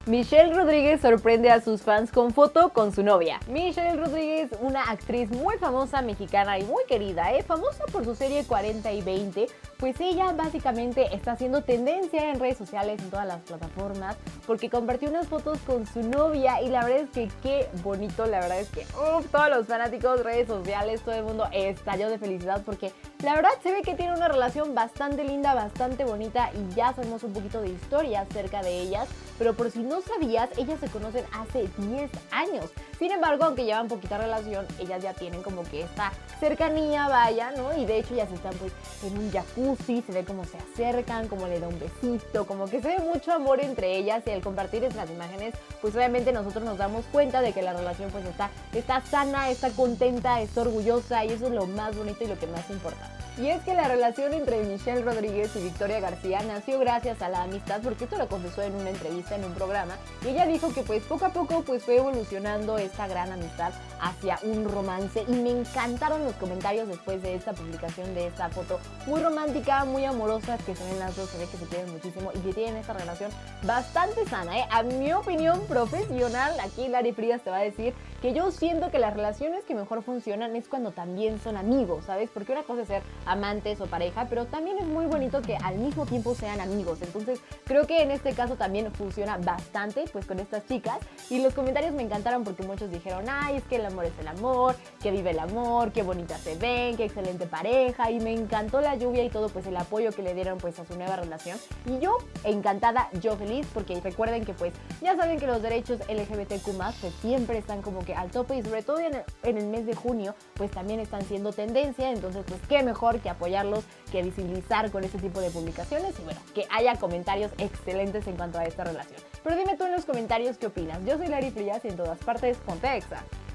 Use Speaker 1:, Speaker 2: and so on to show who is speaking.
Speaker 1: Michelle Rodríguez sorprende a sus fans con foto con su novia. Michelle Rodríguez, una actriz muy famosa mexicana y muy querida, famosa por su serie 40 y 20, pues ella básicamente está haciendo tendencia en redes sociales, en todas las plataformas, porque compartió unas fotos con su novia y la verdad es que qué bonito, la verdad es que todos los fanáticos, redes sociales, todo el mundo estalló de felicidad porque la verdad se ve que tiene una relación bastante linda, bastante bonita y ya sabemos un poquito de historia acerca de ellas, pero por si no sabías, ellas se conocen hace 10 años. Sin embargo, aunque llevan poquita relación, ellas ya tienen como que esta cercanía, vaya, ¿no? Y de hecho ya se están pues en un jacuzzi, se ve cómo se acercan, cómo le da un besito, como que se ve mucho amor entre ellas y al compartir estas imágenes, pues obviamente nosotros nos damos cuenta de que la relación pues está sana, está contenta, está orgullosa y eso es lo más bonito y lo que más importa. Y es que la relación entre Michelle Rodríguez y Victoria García nació gracias a la amistad, porque esto lo confesó en una entrevista en un programa, y ella dijo que pues poco a poco pues fue evolucionando esta gran amistad hacia un romance y me encantaron los comentarios después de esta publicación de esta foto muy romántica, muy amorosa, que se ven las dos, se ve que se quieren muchísimo y que tienen esta relación bastante sana, A mi opinión profesional, aquí Lari Frías te va a decir que yo siento que las relaciones que mejor funcionan es cuando también son amigos, ¿sabes? Porque una cosa es ser amantes o pareja, pero también es muy bonito que al mismo tiempo sean amigos. Entonces creo que en este caso también funciona bastante pues con estas chicas y los comentarios me encantaron porque muchos dijeron, ay, es que el amor es el amor, que vive el amor, qué bonitas se ven, qué excelente pareja, y me encantó la lluvia y todo pues el apoyo que le dieron pues a su nueva relación y yo encantada, yo feliz, porque recuerden que pues ya saben que los derechos LGBTQ+, pues siempre están como que al tope y sobre todo en el mes de junio pues también están siendo tendencia, entonces pues qué mejor que apoyarlos, que visibilizar con este tipo de publicaciones y bueno, que haya comentarios excelentes en cuanto a esta relación. Pero dime tú en los comentarios qué opinas. Yo soy Lari Frías y en todas partes ponte Exa.